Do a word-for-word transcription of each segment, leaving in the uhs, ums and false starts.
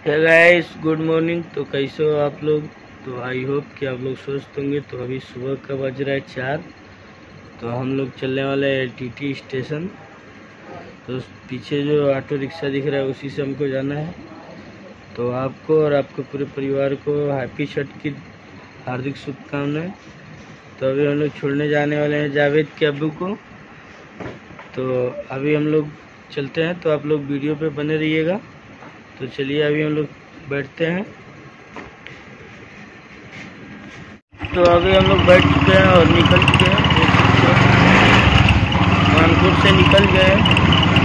Hey guys, good morning. तो कैसे हो आप लोग? तो आई होप कि आप लोग स्वस्थ होंगे। तो अभी सुबह का बज रहा है चार। तो हम लोग चलने वाले हैं एलटीटी स्टेशन। तो पीछे जो ऑटो रिक्शा दिख रहा है उसी से हमको जाना है। तो आपको और आपके पूरे परिवार को हैप्पी छठ की हार्दिक शुभकामनाएं। तो अभी हम लोग छोड़ने जाने वाले हैं जावेद के अब्बू को। तो अभी हम लोग चलते हैं, तो आप लोग वीडियो पे बने रहिएगा। तो चलिए अभी हम लोग बैठते हैं। तो अभी हम लोग बैठ चुके हैं और निकल चुके हैं। कानपुर से निकल गए।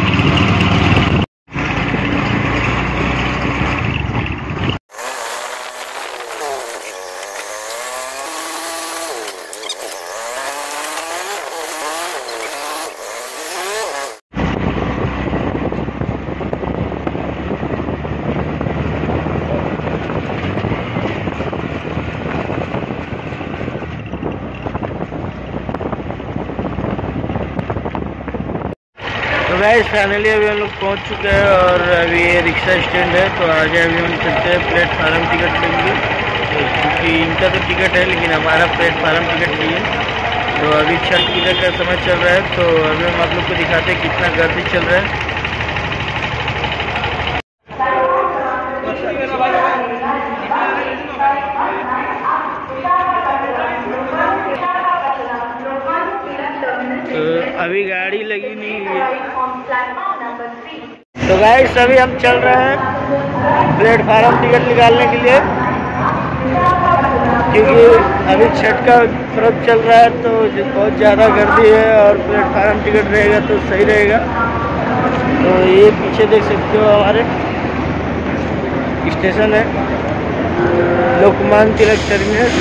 तो गाइस फाइनली अभी हम लोग पहुंच चुके हैं और अभी ये रिक्शा स्टैंड है। तो आगे अभी हम चलते हैं, प्लेटफार्म टिकट लेंगे। तो क्योंकि इनका तो टिकट है लेकिन हमारा प्लेटफार्म टिकट नहीं है। तो अभी छठ पूजा का समय चल रहा है। तो अभी हम आप लोग को दिखाते हैं कितना गर्दी चल रहा है। तो अभी गाड़ी लगी नहीं है। तो गाइस अभी हम चल रहे हैं प्लेटफार्म टिकट निकालने के लिए, क्योंकि अभी छठ का पर्व चल रहा है। तो बहुत ज़्यादा गर्दी है और प्लेटफार्म टिकट रहेगा तो सही रहेगा। तो ये पीछे देख सकते हो हमारे स्टेशन है, लोकमान्य तिलक टर्मिनस।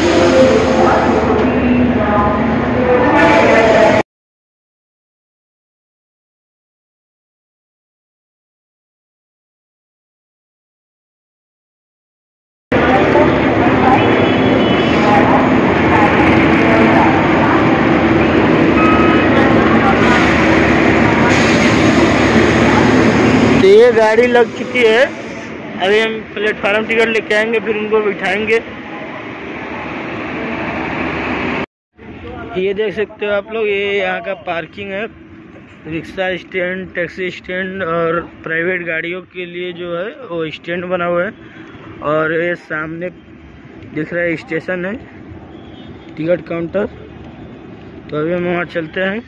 ये गाड़ी लग चुकी है। अभी हम प्लेटफार्म टिकट लेके आएंगे, फिर उनको बिठाएंगे। ये देख सकते हो आप लोग, ये यहाँ का पार्किंग है। रिक्शा स्टैंड, टैक्सी स्टैंड और प्राइवेट गाड़ियों के लिए जो है वो स्टैंड बना हुआ है। और ये सामने दिख रहा है स्टेशन है, टिकट काउंटर। तो अभी हम वहाँ चलते हैं।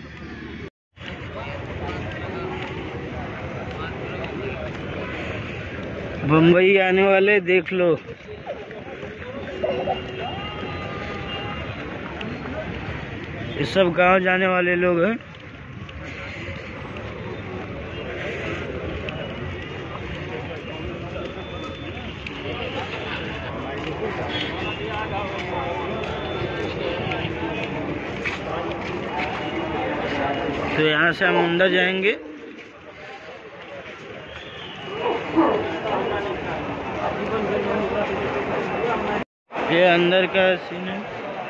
बम्बई आने वाले देख लो। ये सब गांव जाने वाले लोग हैं। तो यहाँ से हम अंदर जाएंगे। ये अंदर का सीन है।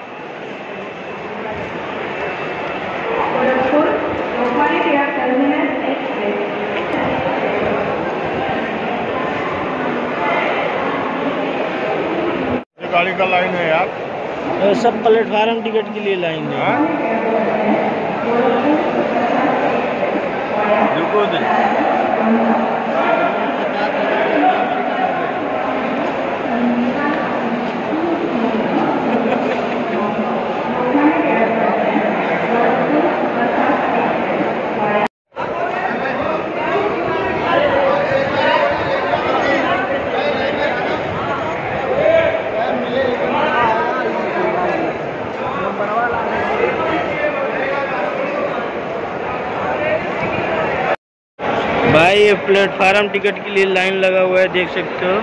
गाड़ी का लाइन है यार, तो सब प्लेटफार्म टिकट के लिए लाइन है। देखो दे। भाई ये प्लेटफार्म टिकट के लिए लाइन लगा हुआ है, देख सकते हो।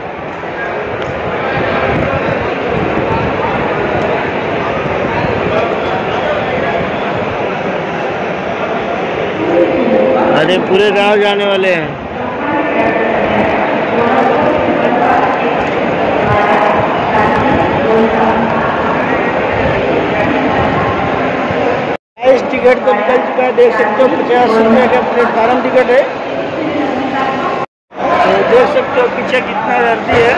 अरे पूरे गांव जाने वाले हैं। इस टिकट तो निकल चुका है, देख सकते हो। पचास रुपये का प्लेटफार्म टिकट है। तो देख सकते हो पीछे कितना गर्दी है।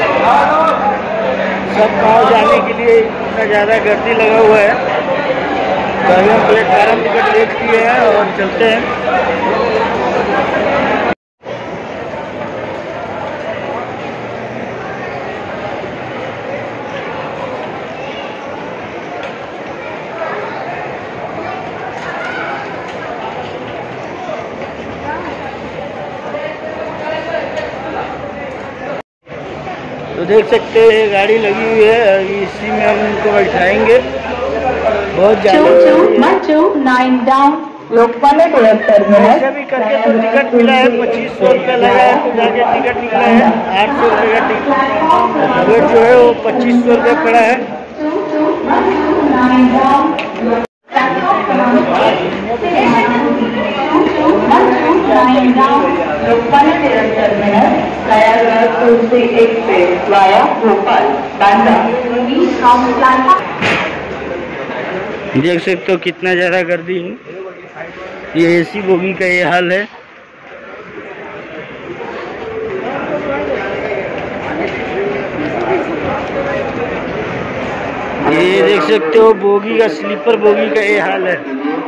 सब गाँव जाने के लिए इतना ज़्यादा गर्दी लगा हुआ है। तो अभी हम प्लेटफार्म टिकट देख लिए हैं और चलते हैं। तो देख सकते हैं गाड़ी लगी हुई है, अभी इसी में हम उनको बैठाएंगे। बहुत ज़्यादा ऐसे भी करके तो टिकट मिला है, पच्चीस सौ रुपये लगा है तो जाके टिकट निकला है आठ सौ रुपये का टिकट। टिकट जो है वो पच्चीस सौ रुपये पड़ा है। देख सकते हो कितना ज़्यादा गर्दी है। ये एसी बोगी का ये हाल है। ये देख सकते हो बोगी का, स्लीपर बोगी का ये हाल है।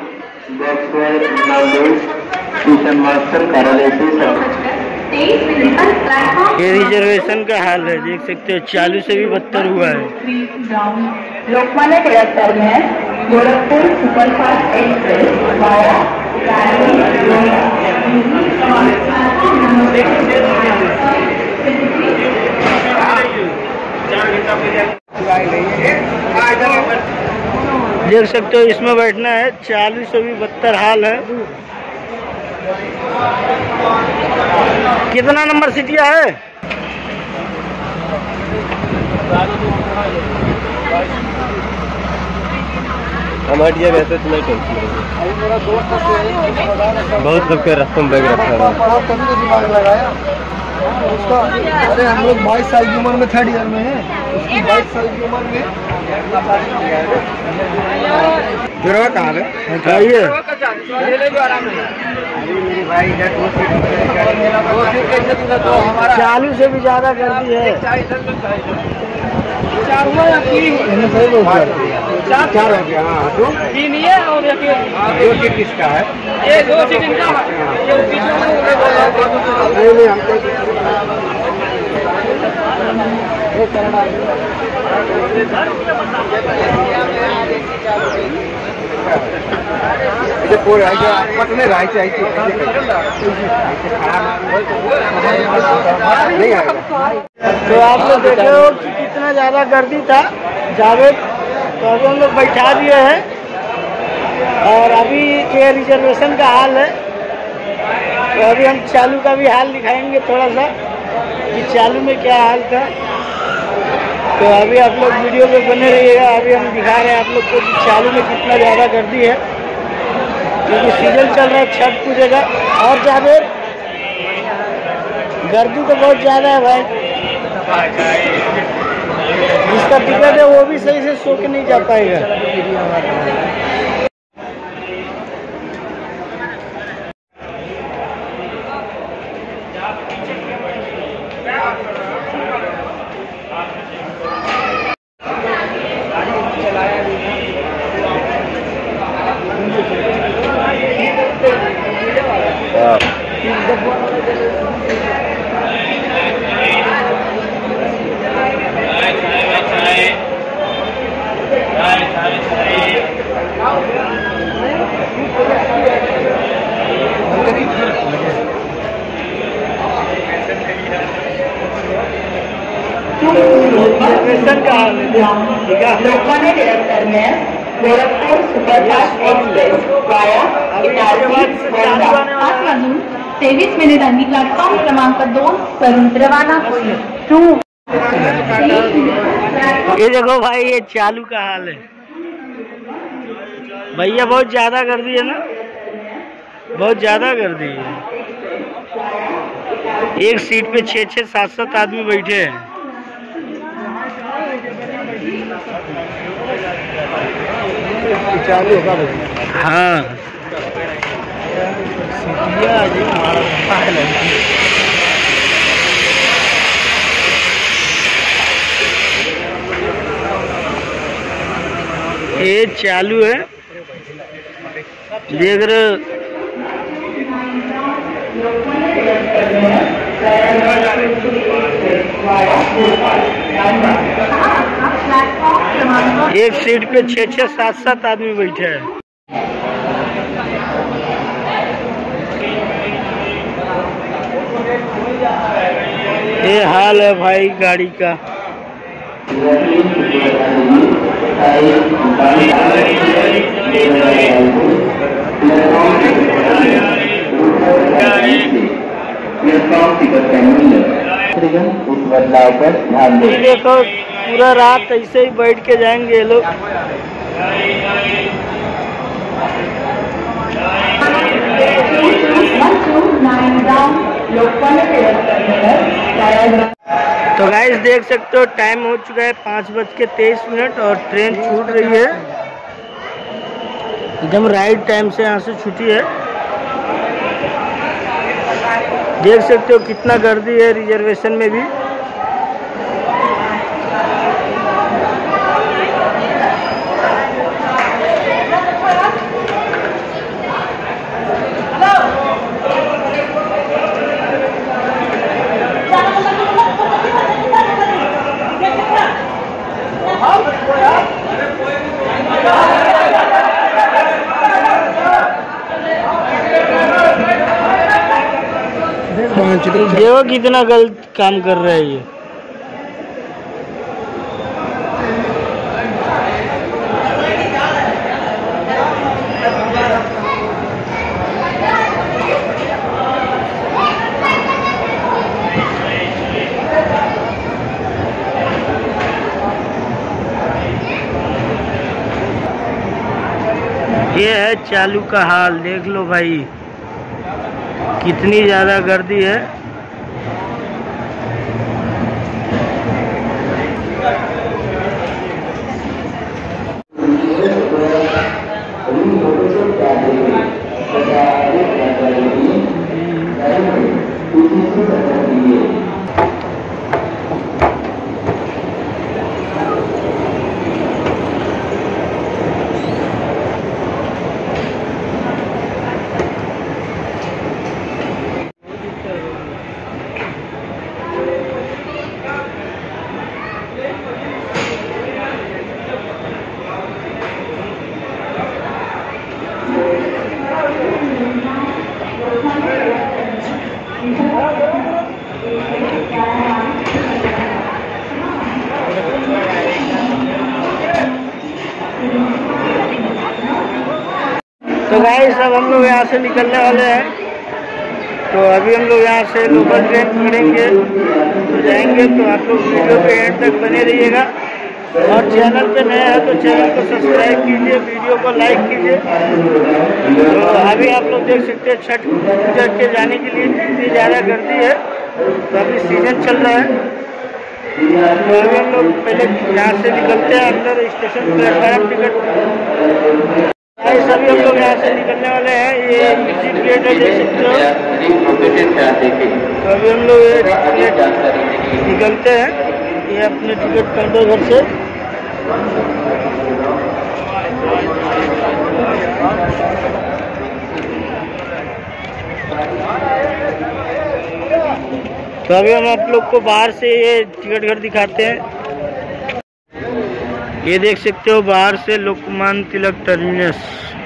ये रिजर्वेशन का हाल है, देख सकते हो चालू से भी बदतर हुआ है। Lokmanya Tilak terminus Gorakhpur superfast express via देख सकते हो इसमें बैठना है, चालू से भी बदतर हाल है। कितना नंबर सीटिया है? हम हट गए वैसे तो नहीं टेंशन नहीं। बहुत लोग के रास्ते में बैग रखा है उसका। अरे हम लोग बाईस साल की उम्र में थर्ड ईयर में है, उसकी बाईस साल की उम्र में। जुड़वा कहाँ है? चालू से भी ज्यादा गर्दी है। चार हुआ या तीन? चार हो गया। हाँ दो तीन ही है और दो सीट किसका है? ये दो सीट इनका है। नहीं नहीं हमको इधर कोई आई पटने राय से आई थी नहीं आएगा। तो आप लोग देखे हो कि कितना ज़्यादा गर्दी था जावेद। तो अभी हम लोग बैठा दिए हैं और अभी ये रिजर्वेशन का हाल है। तो अभी हम चालू का भी हाल दिखाएंगे थोड़ा सा कि चालू में क्या हाल था। तो अभी आप लोग वीडियो पे बने रहिएगा। अभी हम दिखा रहे हैं आप लोग को कि चालू में कितना ज़्यादा गर्दी है, क्योंकि सीजन चल रहा है छठ पूजे का। और जावेद गर्दी तो बहुत ज़्यादा है भाई। जिसका टिकट है वो भी सही से सो के नहीं जा पाएगा। Lokmanya Tilak terminus Gorakhpur superfast express via पाच वाजून तेवीस मिनिटांनी प्लॅटफॉर्म क्रमांक दोन करून रवाना होईल। ये देखो भाई, ये चालू का हाल है भैया। बहुत ज्यादा गर्दी है ना, बहुत ज्यादा गर्दी है। एक सीट पे छः छः सात सात आदमी बैठे हैं। चालू होगा हाँ ये चालू है, देख रहे हो। एक सीट पे छः छः सात सात आदमी बैठे हैं। ये हाल है भाई गाड़ी का। उस बदलाव पर ध्यान दें। देखो पूरा रात ऐसे ही बैठ के जाएंगे ये लोग। तो गाइस देख सकते हो टाइम हो चुका है पाँच बज के तेईस मिनट और ट्रेन छूट रही है एकदम राइट टाइम से। यहाँ से छुट्टी है, देख सकते हो कितना गर्दी है रिजर्वेशन में भी। देखो कितना गलत काम कर रहा है ये। ये है चालू का हाल, देख लो भाई कितनी ज़्यादा गर्दी है। तो गाइस अब हम लोग यहाँ से निकलने वाले हैं। तो अभी हम लोग यहाँ से लोकल ट्रेन पकड़ेंगे तो जाएंगे। तो आप लोग वीडियो पे एंड तक बने रहिएगा और चैनल पे नए हैं तो चैनल को सब्सक्राइब कीजिए, वीडियो को लाइक कीजिए। तो अभी आप लोग देख सकते हैं छठ पूजा के जाने के लिए कितनी ज़्यादा गर्दी है। तो अभी सीजन चल रहा है। तो अभी हम लोग पहले यहाँ से निकलते हैं अंदर स्टेशन प्लेटफार्म टिकट। सभी हम लोग यहाँ से निकलने वाले हैं। ये एग्जिट गेट है, देख सकते हो। तो अभी हम लोग ये टिकट निकलते हैं। ये अपने टिकट काउंटर घर से। तो अभी हम आप लोग को बाहर से ये टिकट घर दिखाते हैं। ये देख सकते हो बाहर से लोकमान्य तिलक टर्मिनस।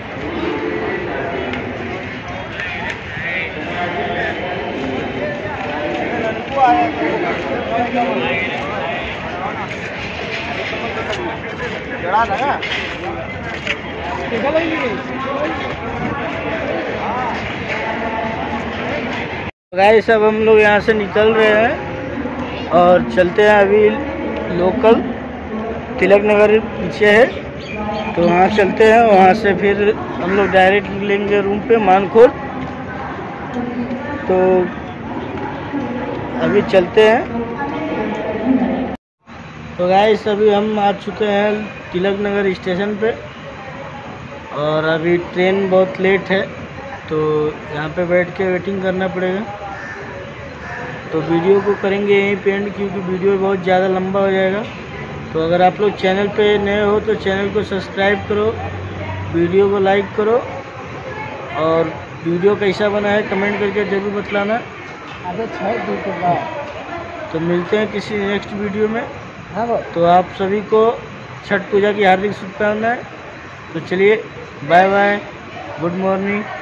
गाइस अब हम लोग यहाँ से निकल रहे हैं और चलते हैं अभी लोकल तिलक नगर पीछे है तो वहाँ चलते हैं। वहाँ से फिर हम लोग डायरेक्ट निकलेंगे रूम पे मानखोल। तो अभी चलते हैं। तो गाइस अभी हम आ चुके हैं तिलक नगर स्टेशन पे और अभी ट्रेन बहुत लेट है तो यहाँ पे बैठ के वेटिंग करना पड़ेगा। तो वीडियो को करेंगे यहीं पे एंड क्योंकि वीडियो बहुत ज़्यादा लंबा हो जाएगा। तो अगर आप लोग चैनल पे नए हो तो चैनल को सब्सक्राइब करो, वीडियो को लाइक करो और वीडियो कैसा बना है कमेंट करके ज़रूर बतलाना। तो मिलते हैं किसी नेक्स्ट वीडियो में। तो आप सभी को छठ पूजा की हार्दिक शुभकामनाएं। तो चलिए बाय बाय, गुड मॉर्निंग।